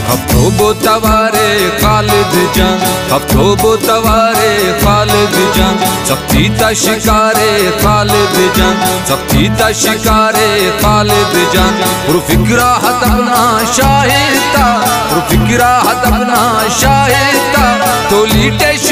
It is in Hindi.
हफ्तो बो तवारे खालिद जान, हफ्तो बो तवारे खालिद जान, सख्ती ता शिकारे खालिद जान, सख्ती ता शिकारे खालिद जान। पुरफिक्रा हदबना शाहिता, पुरफिक्रा हदबना शाहिता, तो लीटे